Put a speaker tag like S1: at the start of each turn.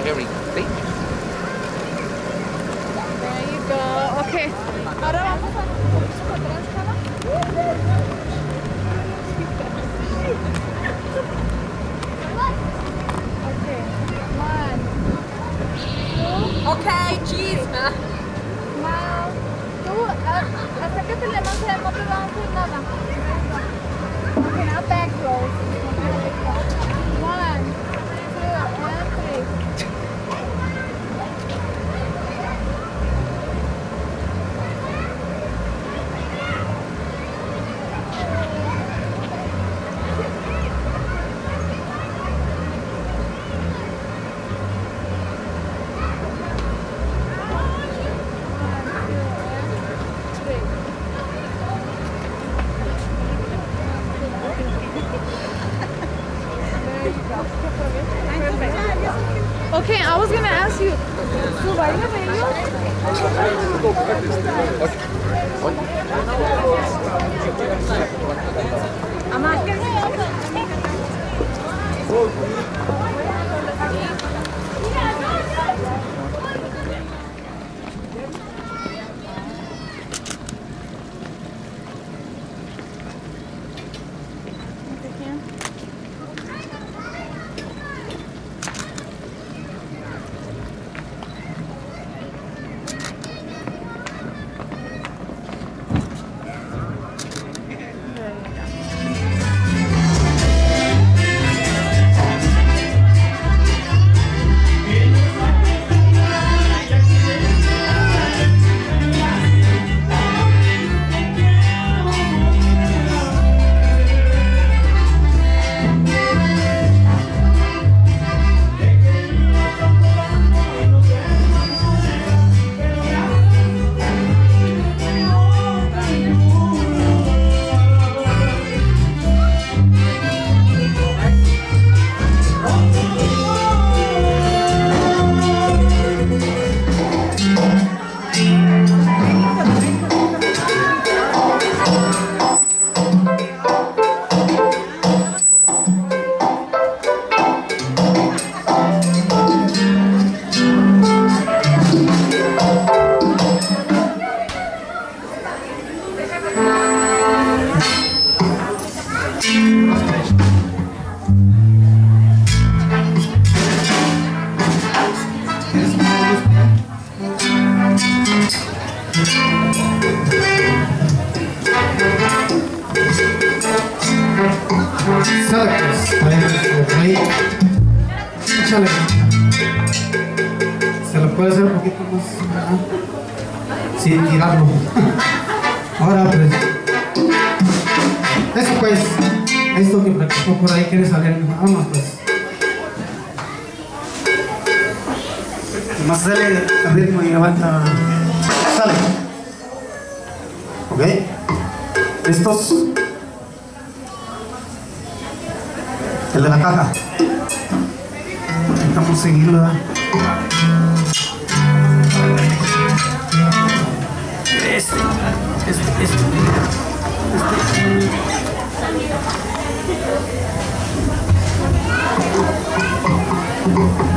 S1: very dangerous.
S2: There you go. Okay. Ahora vamos a un poquito para atrás, Chava. Okay. 1, 2.
S3: Okay, cheese.
S2: Smile. Tú, acércate más, no te va a hacer nada. Okay, now back rolls. 1, 2, and 3. Okay, I was gonna ask you, so why do you I'm not
S4: Se lo puede hacer un poquito más sin tirarlo. Ahora pues eso pues, esto que practicó por ahí quiere salir. Vámonos pues. Más sale el ritmo y levanta. Sale. Ok. Estos. El de la caja. Intentamos seguirlo. Este.